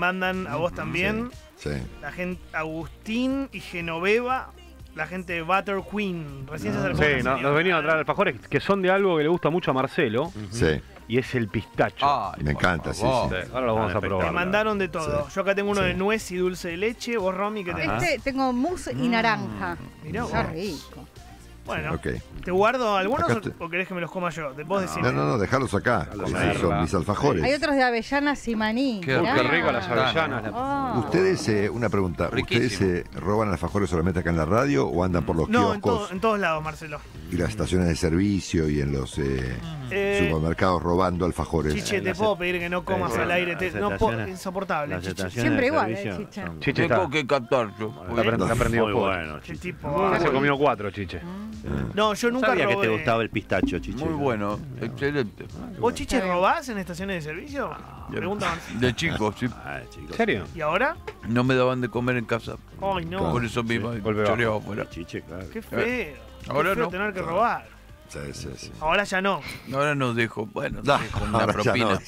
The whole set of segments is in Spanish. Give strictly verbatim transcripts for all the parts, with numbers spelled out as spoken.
mandan a vos también. Sí. sí. La gente Agustín y Genoveva, la gente de Butter Queen. Recién No. se acercó. Sí, no, nos venían a traer alfajores que son de algo que le gusta mucho a Marcelo. Uh-huh. Sí. Y es el pistacho. Ay, Me encanta, sí, sí. Ahora lo vamos a probar. Me mandaron de todo. Sí. Yo acá tengo uno Sí. de nuez y dulce de leche. Vos, Romy, ¿qué tenés? Este tengo mousse y naranja. Mirá Está vos. rico. Bueno, Ok. ¿te guardo algunos Acá o, te- o querés que me los coma yo? De- Vos decime. No, no, no, dejalos acá. Esos son mis alfajores. Hay otros de avellanas y maní. Qué Mirá. Qué rico las avellanas. la- Ah. Ustedes, eh, una pregunta, ¿ustedes Riquísimo. eh, roban alfajores solamente acá en la radio o andan por los No, en, kioscos todo- en todos lados, Marcelo. y las estaciones de servicio y en los eh, Eh, supermercados robando alfajores? Chiche, te las- puedo pedir que no comas eh, al aire. Te- las no puedo- estaciones- insoportable, Las Chiche. estaciones Siempre de igual, servicio eh, Chiche. son- Chiche está. Tengo que captar yo. Está apre- está aprendido Muy fuego. bueno, Qué Chiche. tipo. Ya se comió cuatro, Chiche. No, yo No nunca sabía que robé. te gustaba el pistacho, Chiche. Muy bueno, excelente. ¿Vos, Chiche, robás en estaciones de servicio? Pregunta Marcelo. De chico, sí. Ah, chicos. ¿En serio? ¿Y ahora? No me daban de comer en casa. Ay, no. Por eso mismo Golpe choreaba afuera. Chiche, claro. Qué feo. Ahora Qué feo no. tener que robar. Sí, sí, sí. Ahora ya no. Ahora no dejo, bueno, No, dejo una ahora ya propina. no.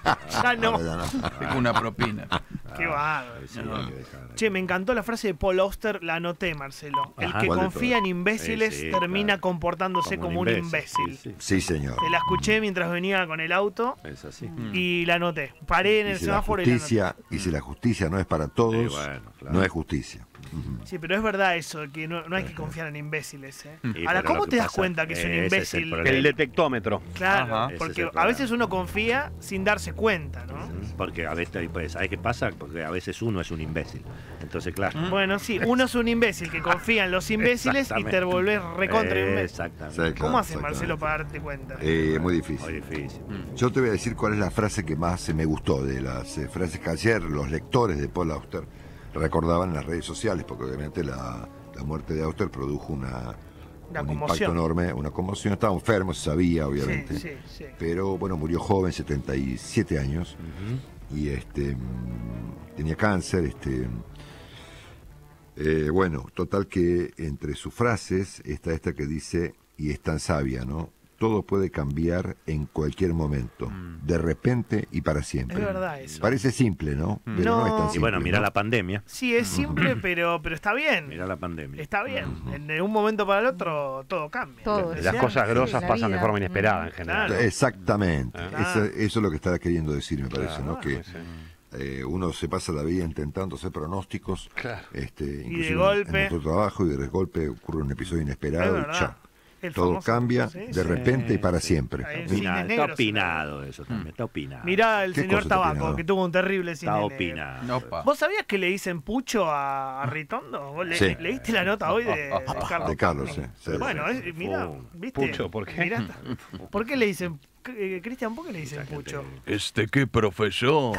Ya no. Ahora ya no. Dejo una propina. Qué bárbaro. Sí, hay que dejar. Che, me encantó la frase de Paul Auster, la anoté, Marcelo. El Ajá. que ¿Cuál de confía en imbéciles Sí, sí, termina claro. comportándose como, un imbécil. Sí, sí. Sí, señor. Te la escuché mientras venía con el auto Es así. y la anoté. Paré en Y el si la semáforo y la anoté. justicia, y si la justicia no es para todos, Sí, bueno, claro. no es justicia. Sí, pero es verdad eso, que no, no hay que confiar en imbéciles. ¿eh? Sí, Ahora, pero ¿cómo lo que te das pasa- cuenta que es un ese es el imbécil? problema. El detectómetro. Claro, Ajá. Ese es porque el a problema. veces uno confía sin darse cuenta, ¿no? Porque a veces, pues, ¿sabes qué pasa? Porque a veces uno es un imbécil. Entonces, claro. Bueno, sí, uno es un imbécil que confía en los imbéciles y te Exactamente. volvés recontra imbécil. Exactamente. Sí, ¿Cómo claro, haces, Marcelo, exactamente. para darte cuenta? Eh, muy Muy difícil. difícil. Yo te voy a decir cuál es la frase que más eh, me gustó de las eh, frases que ayer los lectores de Paul Auster recordaban en las redes sociales, porque obviamente la, la muerte de Auster produjo una, Una un conmoción. impacto enorme, una conmoción. Estaba enfermo, se sabía, obviamente. Sí, sí, sí. Pero bueno, murió joven, setenta y siete años, y este mm, tenía cáncer, este eh, bueno, total que entre sus frases está esta que dice, y es tan sabia, ¿no? Todo puede cambiar en cualquier momento, de repente y para siempre. Es verdad eso. Parece simple, ¿no? Pero No. no, es tan Y simple. Y bueno, mira ¿no? la pandemia. Sí, es simple, pero, pero está bien. Mira la pandemia. Está bien. En- De un momento para el otro todo cambia. Todo. Las Sí, cosas sí, grosas la pasan de vida. forma inesperada en general. Claro. Exactamente. Ah. Eso, eso es lo que estaba queriendo decir, me parece, ¿no? Que sí. eh, uno se pasa la vida intentando hacer pronósticos, Claro. este, de inclusive en- golpe- en nuestro trabajo, y de golpe ocurre un episodio Es inesperado y verdad. ya. El Todo famoso- cambia sí, de sí. repente y para siempre. Ahí Está Cine opinado, negro, está opinado eso también, está opinado. Mirá el ¿Qué señor cosa está Tabaco, opinado? que tuvo un terrible cine Está negro. opinado. No, pa. ¿Vos sabías que le dicen Pucho a, a Ritondo? ¿Vos le- Sí. leíste la nota hoy de, de Carlos? De Carlos, sí. sí. Bueno, es, mirá, Pum. ¿viste? Pucho, ¿por qué? Mirá, ¿por qué le dicen, eh, Cristian, por qué le dicen Pucho? Este, ¿qué profesor?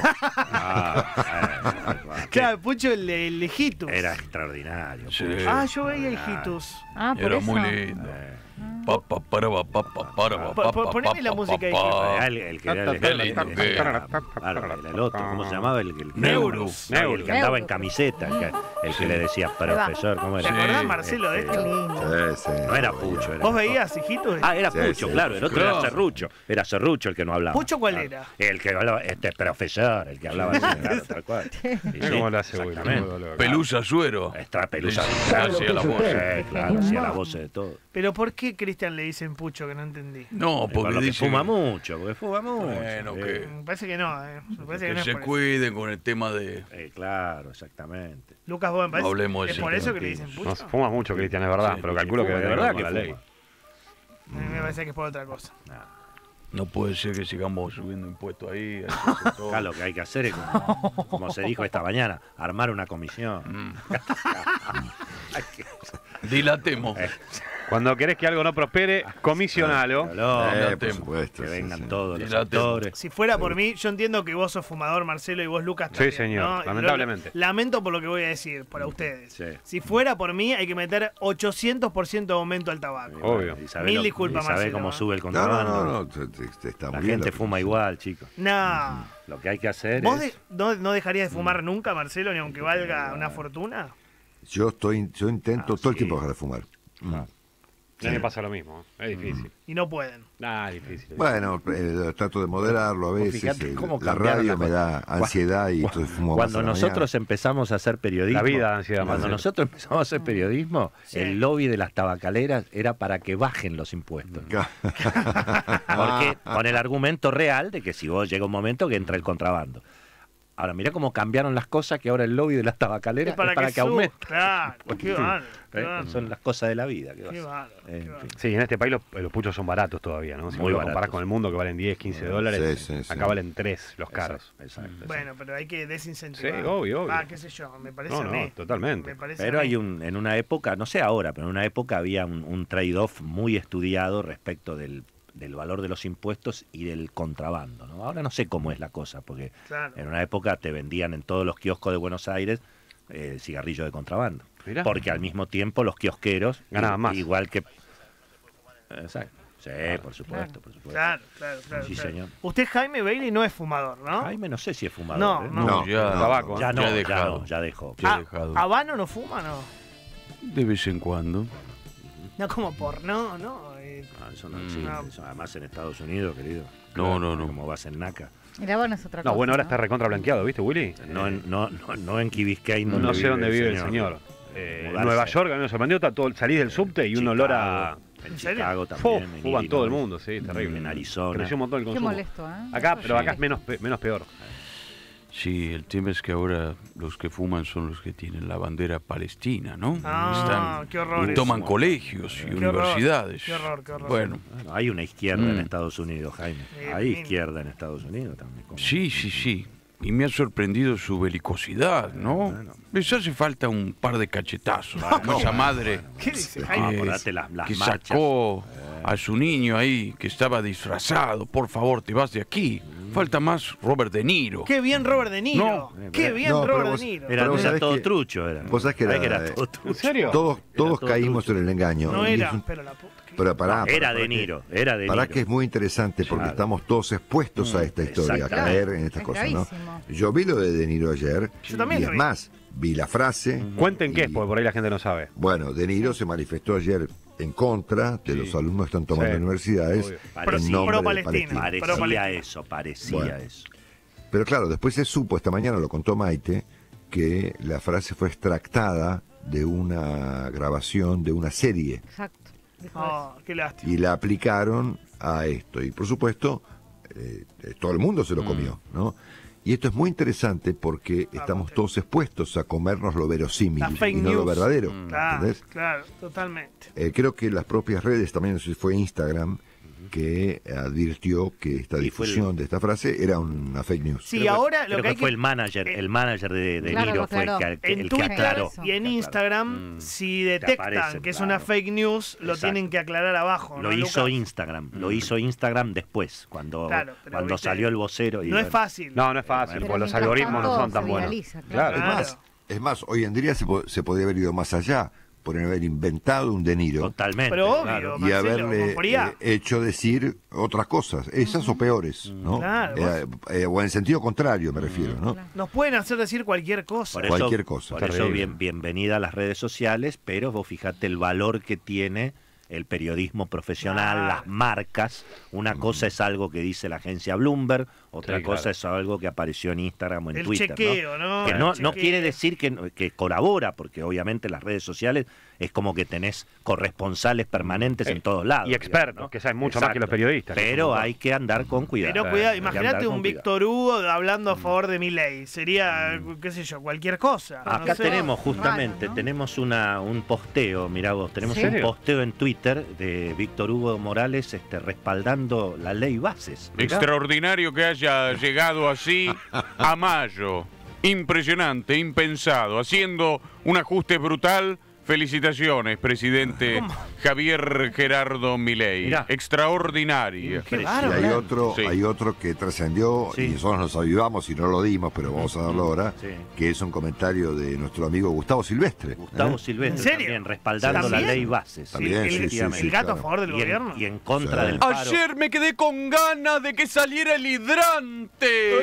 Ah, eh, Claro, Pucho el, el Hijitus. Era extraordinario. Sí. Pucho. Ah, yo veía Hijitus. Ah, por Era eso. muy lindo. Pa, pa, para, pa, pa, pa, para, pa, Po- po- pa, poneme pa, la pa, música ahí, pa. Era el, el que era el, Qué el- lindo el- que era. claro, el- el otro, ¿cómo se llamaba? El, el, Neurus. No, el que andaba en Neurus. camiseta, el que, el que le decía profesor, ¿cómo ¿Te era? acordás, Sí, Marcelo, de este, esto? Qué lindo. Sí, sí. No era Pucho. Era ¿Vos veías Hijitus? Ah, era Sí, Pucho, sí. claro. El otro Claro. era Serrucho. Era Serrucho el que no hablaba. ¿Pucho cuál Claro. era? El que hablaba, este profesor, el que hablaba así, claro, tal cual. Y Mirá sí, cómo lo hace, güey, exactamente. todo lo- Pelusa Suero. Extra pelusa. Sí, Claro, hacía la voz. Sí, claro, hacía la voz de todo. Pero ¿por qué Cristian le dicen Pucho que no entendí? No, Porque porque dice fuma que- mucho, porque fuma mucho. Bueno, sí. que- Me parece que no, eh. Me parece que que no es se por eso. cuiden con el tema de... Eh, claro, exactamente. Lucas, vos me parece Hablemos de es ese por eso tema. que le dicen No, Pucho. fuma mucho, Cristian, es verdad, Sí, pero que calculo que fuma, de de verdad verdad que con la ley. fuma. A mí me parece que es por otra cosa. No puede ser que sigamos subiendo impuestos ahí. a ese sector. Acá lo que hay que hacer es, como, como se dijo esta mañana, armar una comisión. Mm. Dilatemos. Eh, Cuando querés que algo no prospere, comisionalo. Pero, Eh, por Dilatemos. supuesto. que sí, vengan sí. todos los Dilatemos. actores. Si fuera por mí, yo entiendo que vos sos fumador, Marcelo, y vos, Lucas, Sí, también, señor, ¿no? Y lamentablemente. lo- lamento por lo que voy a decir, para ustedes. Sí. Si fuera por mí, hay que meter ochocientos por ciento de aumento al tabaco. Obvio. Y sabés Mil lo- disculpas, y sabés Marcelo, cómo ¿eh? sube el No, no, contrabando. no, no, te- te- te está La muy bien gente lo que- fuma igual, chicos. No. Lo que hay que hacer ¿Vos es... de- no, no dejarías de fumar nunca, Marcelo, ni aunque valga una fortuna? Yo estoy, yo intento Ah, todo el sí. tiempo dejar de fumar. Mm. Ah. A mí me pasa lo mismo, es difícil. Y no pueden. Ah, es difícil. Bueno, eh, trato de moderarlo a veces. Fíjate eh, cómo la cambiaron radio las me cosas. da ansiedad y entonces fumo más Cuando a la nosotros empezamos a hacer periodismo, La vida da ansiedad, cuando Marcelo. nosotros empezamos a hacer periodismo, Sí. el lobby de las tabacaleras era para que bajen los impuestos. mañana. Porque con el argumento real de que si vos llega un momento que entra el contrabando. Ahora, mirá cómo cambiaron las cosas, que ahora el lobby de las tabacaleras Es para es para que que, suba. aumente. Claro, qué bárbaro, ¿Eh? qué bárbaro. Son las cosas de la vida. ¿Qué va a Qué ser? bárbaro, En qué fin. bárbaro. Sí, en este país los, los puchos son baratos todavía, ¿no? Si Muy vos lo baratos. comparás con el mundo que valen diez, quince dólares, Sí, sí, sí. acá valen tres los caros. Exacto, exacto. Bueno, pero hay que desincentivar. Sí, obvio, obvio. Ah, qué sé yo, me parece No, a no, mí. totalmente. Me parece Pero a mí. hay un, en una época, no sé ahora, pero en una época había un, un trade-off muy estudiado respecto del, del valor de los impuestos y del contrabando, ¿no? Ahora no sé cómo es la cosa, porque Claro. en una época te vendían en todos los kioscos de Buenos Aires eh, cigarrillo de contrabando. Mirá. Porque al mismo tiempo los kiosqueros Ganaban i- más. igual que... Exacto. Sí, por supuesto, por supuesto. Claro, claro, claro. Sí, claro. señor. Usted, Jaime Bailey, no es fumador, ¿no? Jaime no sé si es fumador. No, ¿eh? no. No, ya, tabaco, Ya no, ya ya, he dejado. no, ya dejó. Ya he Ah, dejado. ¿Habano no fuma, no? De vez en cuando. No como porno, no. eh, Ah, eso no Mm. existe, No. eso además en Estados Unidos, querido. No, no, no. Como vas en NACA. El Habano es otra cosa. No, bueno, ahora ¿no? está recontra blanqueado, ¿viste, Willy? No en, no, no, no en Key Biscayne, No, donde sé dónde vive el señor. Eh, en Mudarse. Nueva York, a mí me sorprendió, está todo, salís del subte y un olor a... En ¿En serio? Chicago Uf, también. en fuman todo el Illinois, mundo, sí, terrible. En Arizona. Creció un montón el Qué consumo. molesto, ¿eh? Acá, Eso pero sí. acá es menos, pe- menos peor. Sí, el tema es que ahora los que fuman son los que tienen la bandera palestina, ¿no? Ah, qué horror y eso. toman colegios y Qué universidades. horror, qué horror, qué horror. Bueno, Bueno, hay una izquierda en Mm. Estados Unidos, Jaime. Sí, Hay lindo. izquierda en Estados Unidos también. como- sí, sí, sí. Y me ha sorprendido su belicosidad, ¿no? Bueno. Les hace falta un par de cachetazos. Como esa madre ¿Qué dice Ah, Jaime? acordate las, las que marchas. sacó a su niño ahí que estaba disfrazado. Por favor, te vas de aquí. Falta más Robert De Niro. Qué bien Robert De Niro. No. Qué bien No, pero Robert vos- De Niro. Era, Pero vos era sabés todo que- trucho. Era. vos sabés que ¿Sabés era, todo eh, trucho. ¿En serio? Todos, todos todo caímos trucho. en el engaño. No y es era, un- pero la puta. que- pero pará, Era pará, De pará, Niro, era De Para Niro. que es muy interesante porque Claro. estamos todos expuestos a esta historia, a exactamente. caer en estas Es cosas, ¿no? gravísimo. Yo vi lo de De Niro ayer Yo también y lo es vi. más, vi la frase. Cuenten qué es, y- porque por ahí la gente no sabe. Bueno, De Niro se manifestó ayer en contra de los alumnos que están tomando Sí, universidades obvio. Parecía- en nombre de pro-Palestina. Palestina. Pro- Parecía Palestina. eso, parecía Bueno. eso. Pero claro, después se supo, esta mañana lo contó Maite, que la frase fue extractada de una grabación de una serie Exacto. Dijo Oh, qué lástima. y la aplicaron a esto. Y por supuesto, eh, eh, todo el mundo se lo comió, ¿no? Y esto es muy interesante porque estamos todos expuestos a comernos lo verosímil La fake y no lo news. verdadero. Claro, ¿entendés? claro, totalmente. Eh, creo que las propias redes, también no sé si fue Instagram, que advirtió que esta Y fue el- difusión de esta frase era una fake news. Sí, Creo que- ahora creo lo que que hay fue que... el manager, eh, el manager de, de Claro, Niro lo fue el que, aclaró. el En que Twitter aclaró. y en Instagram, Mm. si Te detectan aparece, que es claro. una fake news, lo Exacto. tienen que aclarar abajo. Lo ¿no, hizo Lucas? Instagram, lo hizo Instagram después, cuando, Claro, pero cuando viste, salió el vocero. Y No es bueno, fácil. No, no es fácil, Pero porque los mientras algoritmos no tanto son tan se buenos. viraliza, claro. Claro. Es Claro. más, es más, hoy en día se, po- se podría haber ido más allá, por haber inventado un De Niro Totalmente. Pero obvio, claro. y Marcelo, haberle con Fourier. eh, hecho decir otras cosas, esas o peores, ¿no? Claro, Eh, eh, o en sentido contrario me refiero, ¿no? Claro. Nos pueden hacer decir cualquier cosa. Por eso, Cualquier cosa. Por eso, Terrible. bien, bienvenida a las redes sociales, pero vos fijate el valor que tiene el periodismo profesional, Claro. las marcas. Una cosa es algo que dice la agencia Bloomberg, otra Sí, cosa claro. es algo que apareció en Instagram o en El Twitter. chequeo, ¿no? Que El no, no chequeo. quiere decir que, que colabora, porque obviamente las redes sociales es como que tenés corresponsales permanentes Eh, en todos lados. y expertos, digamos, ¿no? que saben mucho más que los periodistas, que Pero son un hay que andar con cuidado. Pero cuidado, Hay que andar imagínate con un cuidado. Víctor Hugo hablando a favor de Milei. Sería, qué sé yo, cualquier cosa. Acá no sé. tenemos justamente, Raro, ¿no? tenemos una, un posteo, mirá vos, tenemos ¿Sí? un posteo en Twitter de Víctor Hugo Morales este, respaldando la ley bases. Mirá. extraordinario que haya llegado así a mayo. Impresionante, impensado, haciendo un ajuste brutal. Felicitaciones, presidente Javier Gerardo Milei. Mirá. Extraordinaria. Qué Y bárbaro. hay otro, Sí. hay otro que trascendió Sí. y nosotros nos avivamos y no lo dimos, pero vamos a darlo ahora, Sí. que es un comentario de nuestro amigo Gustavo Silvestre. Gustavo ¿eh? Silvestre ¿En serio? también respaldando ¿También? la ley bases. También, el, sí, el- sí, el sí, gato claro. a favor del Y en, gobierno. y en contra Sí. del paro. Ayer me quedé con ganas de que saliera el hidrante.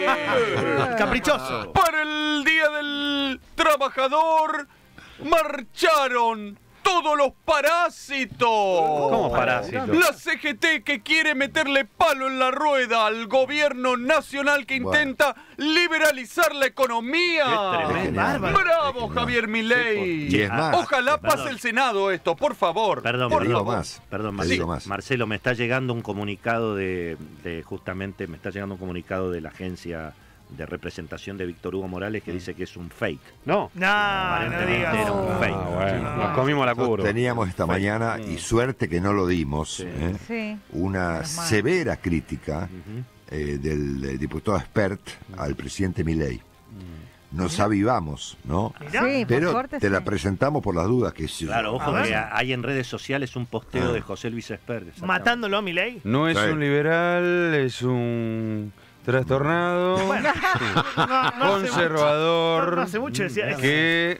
Caprichoso. Para el Día del Trabajador marcharon todos los parásitos. ¿Cómo parásitos? La C G T que quiere meterle palo en la rueda al gobierno nacional que Bueno. intenta liberalizar la economía. Qué tremendo. Bárbaro. ¡Bravo, Javier Milei! Y es más, Ojalá perdón. pase el Senado esto, por favor. Perdón, Te perdón, digo más, perdón, te Marcelo, digo más. Marcelo, me está llegando un comunicado de, de justamente, me está llegando un comunicado de la agencia de representación de Víctor Hugo Morales que dice que es un fake. No. No, no Aparentemente digas. era un fake. Ah, bueno, No. nos comimos la curva. teníamos esta mañana, y suerte que no lo dimos, Sí. ¿eh? Sí. una Menos mal. severa crítica Ujú. eh, del eh, diputado expert al presidente Milei. Nos avivamos, ¿no? Mirá. Sí, por Pero suerte te la sí. presentamos por las dudas que sí. Claro, ojo A que ver. hay en redes sociales un posteo Ah. de José Luis Esper. Matándolo a Milei. No es Sí. un liberal, es un trastornado, Bueno, no, no hace conservador, mucho- No, no hace mucho decía eso. que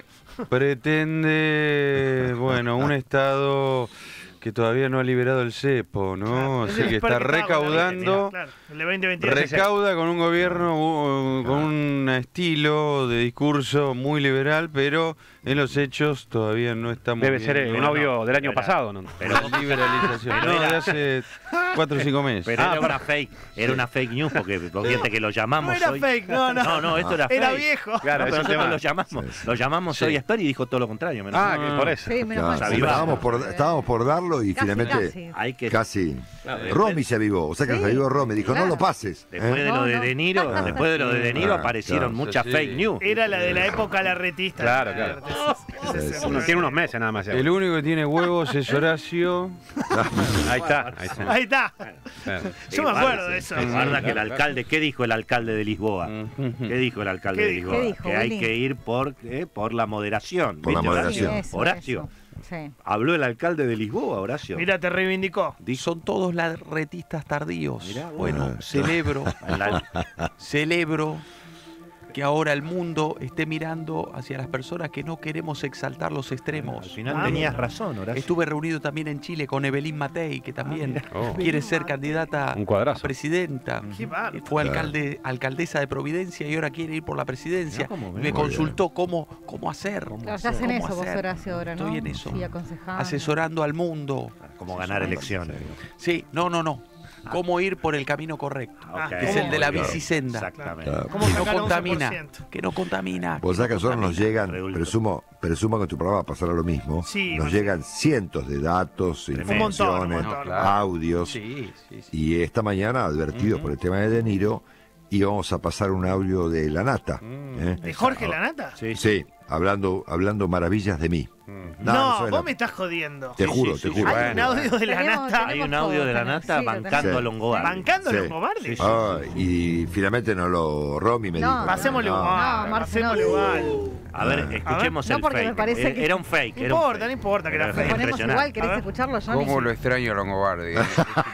pretende, bueno, un Estado que todavía no ha liberado el cepo, ¿no? Claro, es Así el que experto está que estaba con la recaudando, Claro, el de veinte veintidós. recauda con un gobierno, uh, con un estilo de discurso muy liberal, pero en los hechos todavía no estamos Debe ser viendo el no, novio no, del año era- pasado, ¿no? Pero, la liberalización. pero No, era- de hace cuatro o cinco meses. pero Ah, era una fake, era una fake news porque porque gente que lo llamamos No era hoy. fake, no, no. No, no, esto era fake. Era viejo. Claro, No, es pero un nosotros tema. lo llamamos, Sí, sí. lo llamamos Sí. hoy Esper y dijo todo lo contrario. menos Ah, mal. que por eso. Sí, menos Claro, mal. Sabía. estábamos, por, estábamos por darlo y Casi, finalmente casi. Hay que casi. Claro, Romy se avivó, o sea que Sí, se avivó Romy, dijo, claro. no lo pases. Después ¿eh? de lo No, de no. De Niro, después de lo de De Niro Ah, aparecieron claro. muchas Sí, fake sí. news. Era la de la época larretista. Claro, claro. Sí, sí. Uno tiene unos meses nada más. ya. El único que tiene huevos es Horacio. Ahí está, ahí está. Ahí está. Claro. Yo me acuerdo de eso. Guarda que el alcalde, ¿qué dijo el alcalde de Lisboa? ¿Qué dijo el alcalde ¿Qué de dijo? Lisboa? ¿Qué dijo, que hay Willy? que ir por, eh, por la moderación. Por la ¿Viste, Horacio? moderación. Eso, Horacio. eso. Sí. Habló el alcalde de Lisboa, Horacio. Mira, te reivindicó. Son todos larretistas tardíos. Mirá vos. Bueno, Ah, celebro, En la- celebro que ahora el mundo esté mirando hacia las personas que no queremos exaltar los Al extremos. final Ah, tenías mira. razón, Horacio. Estuve reunido también en Chile con Evelyn Matei, que también Oh. quiere ser candidata Un cuadrazo. a presidenta. Qué bárbaro. Fue Claro. alcalde, alcaldesa de Providencia y ahora quiere ir por la presidencia. Mirá cómo Y ven. me Muy consultó cómo, cómo hacer. Claro, ya hacer? hacen ¿Cómo eso vos, hacer? Horacio, ahora, ¿no? Estoy en eso. Sí, aconsejando. Asesorando al mundo. Como ganar elecciones. Sí, no, no, no. Cómo ir por el camino correcto. Ok. Que es el de la Muy bien. bicisenda. Exactamente. Claro. ¿Cómo Que no sacar once por contamina. ciento? Que no contamina. Vos sabés que a nosotros nos llegan, Reulto. presumo, presumo que en tu programa pasará lo mismo, Sí, nos Marcelo. llegan cientos de datos, Un montón, un informaciones, montón. Claro. audios, Sí, sí, sí. y esta mañana, advertidos por el tema de De Niro, íbamos a pasar un audio de La Nata. ¿eh? ¿De Jorge Lanata? Sí, sí. Sí, hablando, hablando maravillas de mí. No, sabes vos la- me estás jodiendo. Te Sí, juro, sí, te sí, juro. Hay un Bueno, audio de Tenemos- Lanata Hay un todo, audio de la tenemos. nata Sí, lo bancando tenemos. a Longobardi. bancando Sí. a Longobardi. Sí, Ah, y finalmente no lo. Romy me No. dijo. Pasémosle no, igual. No, Marcelo, pasémosle no. igual. A ver, escuchemos No, el porque me fake. parece Eh, que- Era un fake. No era un importa, fake. no importa que era fake. Ponemos impresionante. igual, ¿querés A ver. escucharlo, Johnny? ¿Cómo lo extraño a Longobardi? eh?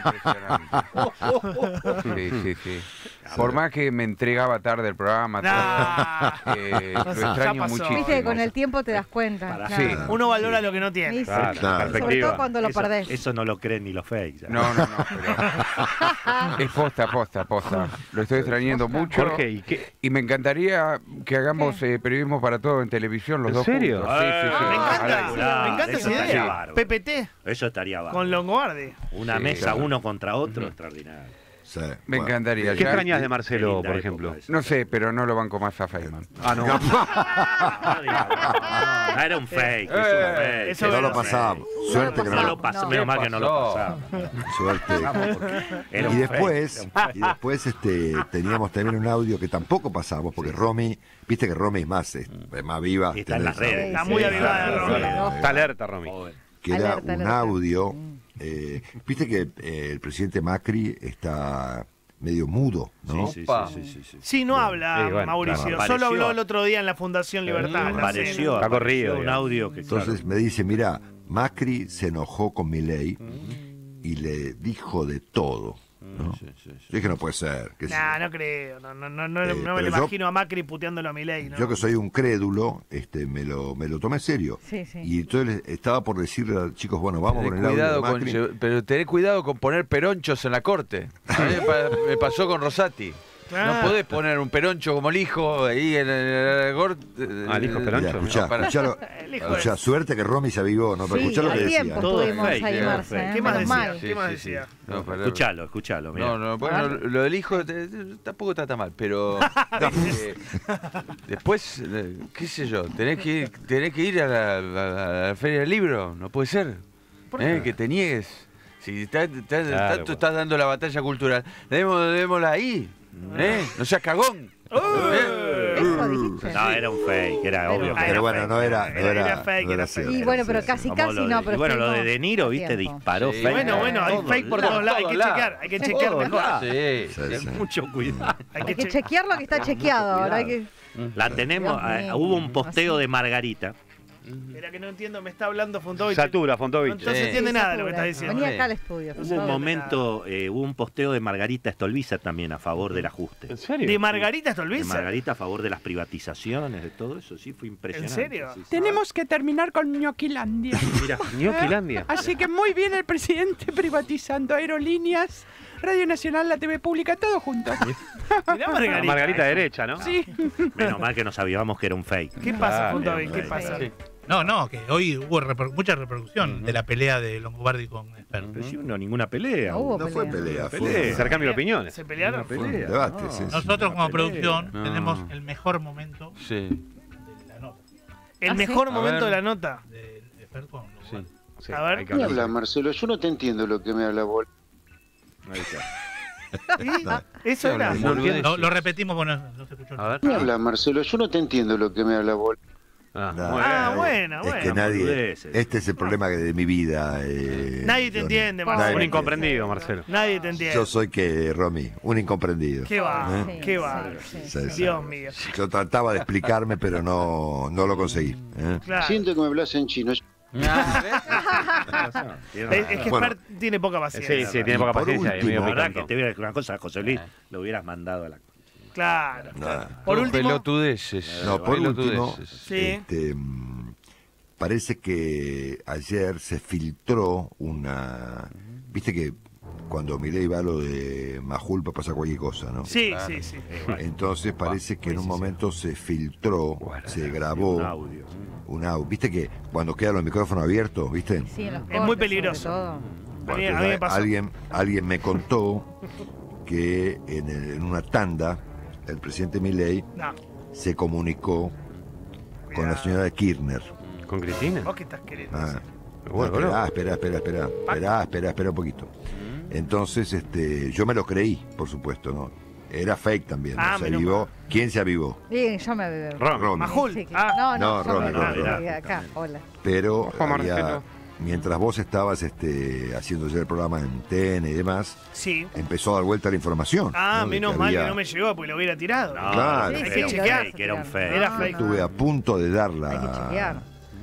Es impresionante. Sí, sí, sí. Por más que me entregaba tarde el programa, Nah. todo, eh, Ya lo extraño pasó. muchísimo. Viste que con el tiempo te das cuenta. Para- claro. Sí. Uno valora lo que no tiene. Sí, sí. Claro, Claro. Sobre perspectiva. todo cuando lo Eso, perdés. eso no lo creen ni los fakes. ¿sabes? No, no, no, pero es posta, posta, posta. Lo estoy extrañando Posta. mucho. Jorge, ¿y qué? Y me encantaría que hagamos eh, periodismo para todo en televisión, los ¿En dos serio? juntos. Sí, sí, sí. Me encanta, Espectacular. me encanta Eso esa estaría idea. bárbaro. P P T Eso estaría bajo. con Longobardi. Una Sí, mesa claro. uno contra otro, extraordinario. Sí, Me bueno. encantaría. ¿Qué Ya- extrañas de Qué Marcelo, linda por época ejemplo? esa. No sé, pero no lo banco más a Feynman. Ah, no. No, diga, no, era un fake. Es un fake. Eso No era lo un pasamos. Suerte que No no lo lo pasó, No. menos mal que no lo pasó? pasamos. Suerte. Era Y un después, fake, era un y después este, teníamos también un audio que tampoco pasamos, porque Romy, viste que Romy es más, es, es más viva. Y está en las tenés redes. Está muy Sí, avivada, sí, Romy. sí, no. Está alerta, Romy. Joder. Que era Alerta, un alerta. audio. eh, viste que eh, el presidente Macri está medio mudo, ¿no? Sí, sí, Opa. sí, sí, sí, sí. Sí, no habla Sí, bueno, Mauricio. claro. Solo Apareció. habló el otro día en la Fundación Libertad. en la Apareció, cena. Está apareció corrido, un digamos. audio que Entonces claro, me dice, mira, Macri se enojó con Milei y le dijo de todo, ¿no? sí, sí, sí. Yo dije, no puede ser. Que Nah, no creo. No, no, no, no, Eh, no me pero lo yo- imagino a Macri puteándolo a Milei. ¿no? Yo que soy un crédulo, este, me lo, me lo tomé en serio. Sí, sí. Y entonces estaba por decirle a los chicos, bueno, vamos Tené con el audio de cuidado con, Macri. lle- pero tené cuidado con poner peronchos en la corte. A mí me, pa- me pasó con Rosati. Ah. No podés poner un peroncho como el hijo ahí en el gor- Ah, el hijo Mirá, peroncho. escuchá, No, para. escuchá lo- El hijo escuchá, de- suerte que Romy se avivó, ¿no? Pero Sí, escuchá lo que al decía. tiempo Todo estuvimos fake, ahí, todo Marce. fake. ¿eh? ¿Qué más Menos decía? mal. ¿Qué más decía? No, para- Escuchalo, escuchalo. mirá. No, no, bueno, lo del hijo te- te- tampoco está tan mal, pero eh, después, eh, qué sé yo, tenés que ir, tenés que ir a la, a la- a la feria del libro, no puede ser, ¿eh? Que te niegues. Si ta- ta- Claro, tanto pues. estás dando la batalla cultural, démosla, démosla ahí, ¿eh? No seas cagón. ¿eh? Eso dijiste. No, era un fake, era Pero- obvio. que Ah, Pero era bueno, fake. no era, no Era- era, era fake, no era era fake. cierto. Y bueno, pero casi, Como casi lo no, de- pero y bueno, lo de estuvimos De Niro, a viste, tiempo. disparó Sí. fake. Bueno, bueno, hay Todos fake por lados. todos lados. Hay que lados. chequear, hay que chequear Todos mejor. lados. Sí, Sí, Ten sí. mucho cuidado. Hay Hay que que che- chequear lo que está Mucho chequeado ahora. Hay cuidado. que... La tenemos, Dios eh, mío. hubo un posteo Así. de Margarita. Mira que no entiendo, me está hablando Fontovich. Satura, Fontovich. No se Sí. entiende Sí, nada de lo que Satura. está diciendo. Venía acá al estudio. por Hubo un favor. momento, eh, hubo un posteo de Margarita Stolbizer también a favor del ajuste. ¿En serio? De Margarita De Stolbizer. Margarita a favor de las privatizaciones, de todo eso, sí, fue impresionante. ¿En serio? Sí, sí. Tenemos que terminar con Ñoquilandia. Mira, Ñoquilandia. Así que muy bien el presidente privatizando aerolíneas, Radio Nacional, la T V Pública, todo junto. Mirá Margarita. La Margarita derecha, ¿no? Sí. menos mal que no sabíamos que era un fake. ¿Qué pasa, Ah, Fontovich? ¿Qué bien, pasa? sí. No, no, que hoy hubo reper- mucha repercusión de la pelea de Longobardi con Esper. Pero sí, no, ninguna pelea. No hubo No fue pelea. pelea, fue Pelea. un- Intercambio de opiniones. ¿Se pelearon? fue un pelea. debate. No. sí, sí. Nosotros como una pelea. producción No. tenemos el mejor momento Sí, de la nota. El ¿Ah, sí? mejor A momento ver. de la nota. De Esper con sí. Longobardi. Sí, A ver. hay que ¿Qué hablar. habla, Marcelo? Yo no te entiendo lo que me habla vos. Ahí está. ¿Y? Eso era. hablando? Boludez. Lo, lo repetimos, bueno, no se escuchó. A ver. ¿Qué habla, Marcelo? Yo no te entiendo lo que me habla vos. Ah, No, muy Ah, bien. bueno, Es bueno. que nadie. boludeces. Este es el problema de mi vida. eh, Nadie te Johnny. entiende, Nadie Marcelo. Un me incomprendido, Marcelo. Nadie te entiende. Yo soy que, Romy, un incomprendido. ¿Qué va? ¿Eh? ¿Qué va? Sí, sí, Sí, sí. sí. Dios mío. Yo trataba de explicarme, pero no, no lo conseguí. ¿eh? Claro. Siento que me hablas en chino. Es, es que Bueno. Esper tiene poca paciencia. Sí, sí, tiene poca por paciencia y último, medio La verdad que picantón. te voy a decir una cosa, José Luis, lo hubieras mandado a la... Claro. Nada. Por Todo último, pelotudeces. No, por último, pelotudeces. Sí. este, mm, parece que ayer se filtró una... Viste que cuando Milei va a lo de Majul puede pasar cualquier cosa, ¿no? sí, sí, sí. Entonces parece que en un momento se filtró, se Un grabó audio. un audio. ¿Viste que cuando quedan los micrófonos abiertos, viste? Sí, en los Es cortes, muy peligroso. sobre todo. A mí, Bueno, a mí me pasó. alguien, alguien me contó que en, el- en una tanda el presidente Milei No. se comunicó con la Cuidado. señora Kirchner. ¿Con Cristina? ¿Vos qué estás queriendo Ah, decir? Bueno, espera, bueno. espera, espera, espera, espera, espera, espera un poquito. Entonces, este, yo me lo creí, por supuesto, ¿no? Era fake también, ¿no? Ah, Se menos avivó. ¿Quién se avivó? Sí, yo me bebé. Ron. Romy. Majul. Sí, que- Ah. no, no, No, yo me Romy, bebé. Romy, Sí, acá, hola. Pero Ojo, había- Marcelo. mientras vos estabas este, haciendo ya el programa en T N y demás, Sí. empezó a dar vuelta la información. Ah, ¿no? De menos que mal había- que no me llegó porque lo hubiera tirado. No, Claro. que Sí, era sí, un sí, fake, sí, que era un sí. fake. Era No, fake. no. Estuve a punto de dar Hay que la, chequear.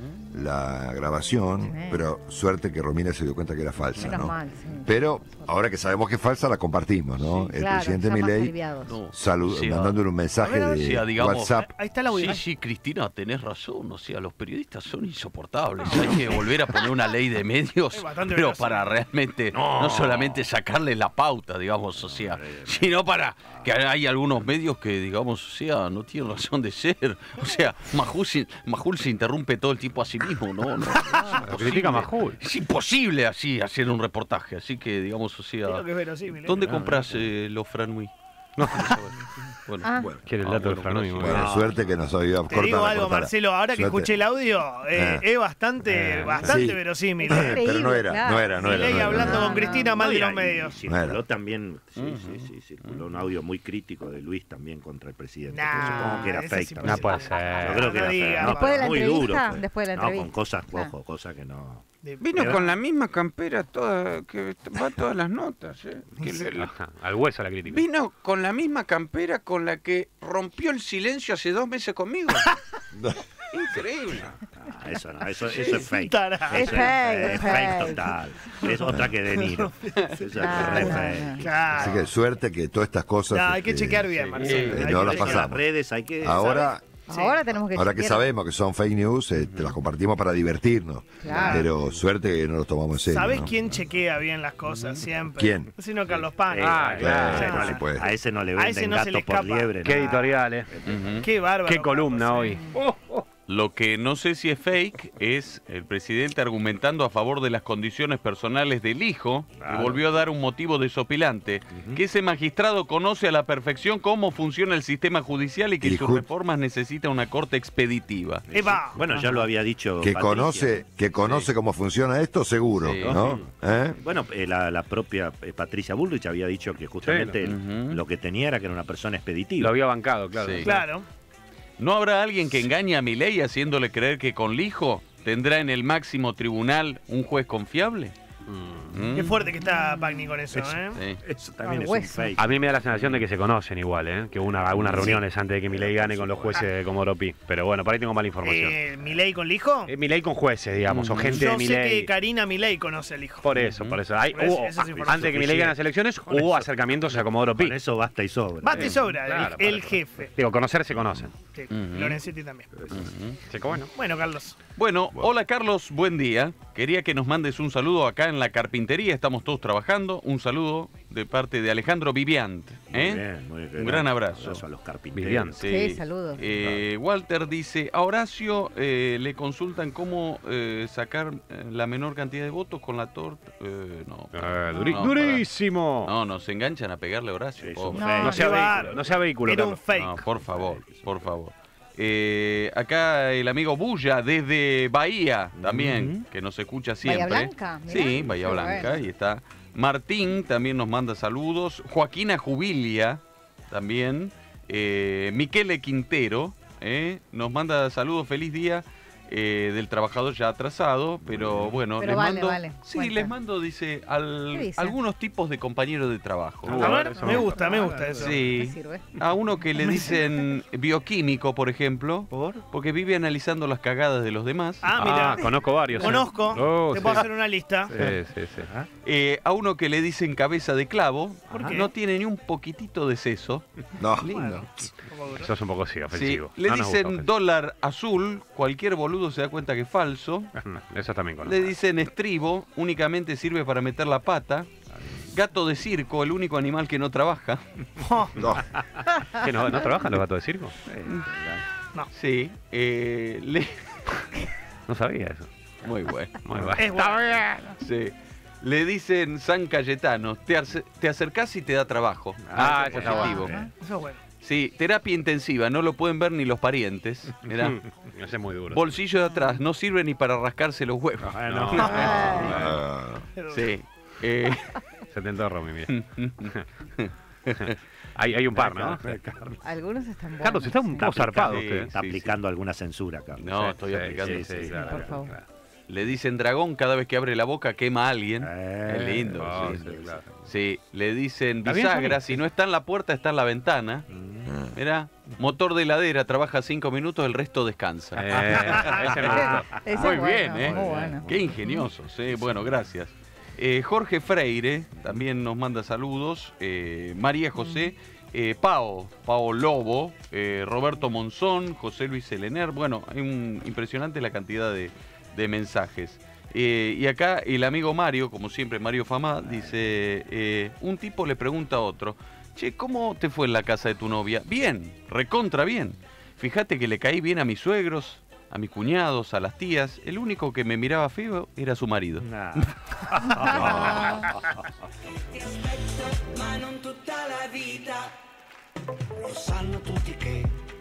la grabación, Sí. pero suerte que Romina se dio cuenta que era falsa, Menos ¿no? mal, sí. Pero ahora que sabemos que es falsa, la compartimos, ¿no? El Claro, presidente ya más Milei aliviados. salu- Sí, ah. mandándole un mensaje A ver, a ver. de Sí, ah, digamos, WhatsApp. Ahí está el audio. Sí, sí, Cristina, tenés razón. O sea, los periodistas son insoportables. Hay que volver a poner una ley de medios, Es bastante pero veloz. para realmente no. solamente sacarle la pauta, digamos, o sea, sino para que hay algunos medios que, digamos, o sea, no tienen razón de ser. O sea, Majul se, Majul se interrumpe todo el tiempo a sí mismo, ¿no? no Lo critica Majul. Es imposible así hacer un reportaje, así que, digamos, o sea, Creo que es verosímil. ¿eh? ¿dónde compras eh, los Franui? No. Bueno, Ah. Bueno, Quiere el Ah, dato del bueno, Franui. gracias. muy bien. bueno, suerte que nos había Te digo algo, Marcelo, ahora que escuché el audio, eh, Ah. es bastante, Eh, bastante sí. verosímil. Pero no era, Claro. no era, no era. Milei no era, hablando no era. con Cristina mal No, de y- los y medios. Circuló Bueno. también, sí, sí, sí, circuló un audio muy crítico de Luis también contra el presidente. Nah, que supongo que era ese fake sí también. No puede ser. Yo creo que No era diga, fake. Después No, de pero la muy entrevista, duro. fue. después de la No, con entrevista. cosas, Claro. ojo, cosas que no. De- Vino Pero- con la misma campera toda, que va a todas las notas. ¿eh? Que le- le- Ajá, al hueso la crítica. vino con la misma campera con la que rompió el silencio hace dos meses conmigo. Increíble. Ah, eso no, eso, eso es fake. Tarado. Eso Es fake, es es fake fake. total. Es otra que De Niro. Eso es Claro, re no, fake. no. Claro. Así que suerte que todas estas cosas. No, hay que este, chequear bien, Marcelo. eh, Hay no que las Hay que chequear. las pasamos. redes hay que Ahora, Ahora tenemos que Ahora que chequear. sabemos que son fake news, eh, te las compartimos para divertirnos. Claro. Pero suerte que no los tomamos en serio. ¿Sabés ¿no? quién chequea bien las cosas siempre? ¿Quién? Sino Carlos Pan. Ah, claro. Sí, A ese no por le- supuesto. a ese no le A ese venden no se gato le por escapa. liebre. Qué no. editorial, eh. Qué bárbaro. Qué columna Carlos, hoy. sí. Lo que no sé si es fake es el presidente argumentando a favor de las condiciones personales del hijo, Claro. que volvió a dar un motivo desopilante, que ese magistrado conoce a la perfección cómo funciona el sistema judicial y que Y sus ju- reformas necesita una corte expeditiva. Eva. Bueno, ya lo había dicho Que Patricia. conoce, que conoce cómo funciona esto, seguro, Sí. ¿no? ¿Eh? Bueno, eh, la, la propia eh, Patricia Bullrich había dicho que justamente Sí, lo- Ujú. lo que tenía era que era una persona expeditiva. Lo había bancado, claro. Sí. Claro. ¿No habrá alguien que engañe a Milei haciéndole creer que con Lijo tendrá en el máximo tribunal un juez confiable? Mm. Qué fuerte que está Pagni con eso, Eso. ¿eh? Sí. Eso también Al es un hueso. fake. A mí me da la sensación de que se conocen igual, ¿eh? Que hubo una, algunas reuniones antes de que Milei gane con los jueces de Comodoro-Pi. Pero bueno, por ahí tengo mala información. Eh, ¿Milei con el hijo? Eh, Milei con jueces, digamos, o gente Yo de sé que Milei. Karina Milei conoce al hijo. Por eso, por eso. Hay, Por eso, hubo- esa es información. antes de que Milei gane las elecciones, Con hubo eso. acercamientos a Comodoro-Pi. Con eso basta y sobra. Bate y Eh, sobra, el- claro, el para- jefe. Digo, conocer se conocen. Sí, Ujú. Lorenzetti también. Ujú. Sí, que bueno. Bueno, Carlos. Bueno, hola Carlos, buen día. Quería que nos mandes un saludo acá en la carpintería, estamos todos trabajando. Un saludo de parte de Alejandro Viviant. Muy ¿eh? bien, muy bien. Un gran abrazo. a los carpinteros. Vivian. Sí, saludos. Eh, Walter dice, a Horacio eh, le consultan cómo eh, sacar eh, la menor cantidad de votos con la torta. Eh, no, Eh, duri- no, durísimo. No, no, se enganchan a pegarle a Horacio. Sí, pobre. son No, No sea qué vehículo, bárbaro. no sea vehículo, Era un Carlos. fake. No, por favor, por favor. Eh, acá el amigo Bulla desde Bahía también, que nos escucha siempre. Bahía Blanca, mirá. Sí, Bahía Qué Blanca, bueno. ahí está. Martín también nos manda saludos. Joaquina Jubilia también. Eh, Miquele Quintero eh, nos manda saludos, feliz día. eh, del trabajador ya atrasado, pero bueno, Pero les vale, mando, vale, sí, cuenta. les mando, dice, al- ¿Qué dice? algunos tipos de compañeros de trabajo. A ver, eso me me gusta, me gusta eso. Me Sí, sirve. a uno que le dicen bioquímico, por ejemplo, porque vive analizando las cagadas de los demás. Ah, Ah, mira. conozco varios. ¿eh? Conozco. Oh, Te sí. puedo hacer una lista. Sí, sí, sí. Eh, a uno que le dicen cabeza de clavo, ¿Por qué? no tiene ni un poquitito de seso. No. Lindo. Un poco duro. Eso es un poco sí, Sí, ofensivo. le No nos dicen gusta ofensivo. dólar azul, cualquier boludo se da cuenta que es falso. Eso también conozco. Le dicen estribo, únicamente sirve para meter la pata. Gato de circo, el único animal que no trabaja. No. ¿Qué, no, ¿No trabajan los gatos de circo? Sí, eh, le... No sabía eso. Muy bueno. Muy bueno. Es bueno. Sí. Le dicen San Cayetano, te, ace- te acercás y te da trabajo. Ah, Eso eso es está positivo. bueno. Eso es bueno. Sí, terapia intensiva, no lo pueden ver ni los parientes. Mirá. Ese es muy duro. Bolsillo de atrás, no sirve ni para rascarse los huevos. Ah, no. Ah, Sí. eh, Se te entorra, mi vida. hay, hay un par, ¿no? Algunos están buenos. Carlos, está un sí. poco zarpado Sí, usted. Está sí, aplicando alguna censura, Carlos. no, Sí, estoy sí, aplicando. sí, sí, sí. claro, por favor. claro. Le dicen dragón cada vez que abre la boca quema a alguien. Eh, es lindo. oh, sí. sí, claro. Sí, le dicen Está bien, bisagra, Sammy. si no está en la puerta, está en la ventana. Mirá, motor de heladera, trabaja cinco minutos, el resto descansa. Eh, ese me gustó. Ese Muy es bueno, bien, ¿eh? muy bueno. Qué ingenioso, sí. Bueno, gracias. Eh, Jorge Freire también nos manda saludos. Eh, María José. Eh, Pao, Pao Lobo, eh, Roberto Monzón, José Luis Elener. Bueno, hay un, impresionante la cantidad de, de mensajes. Eh, y acá el amigo Mario, como siempre, Mario Famá, dice, eh, un tipo le pregunta a otro, che, ¿cómo te fue en la casa de tu novia? Bien, recontra bien. Fíjate que le caí bien a mis suegros, a mis cuñados, a las tías. El único que me miraba feo era su marido. Nah. Ti aspetto, ma non tutta la vita. Lo sanno tutti che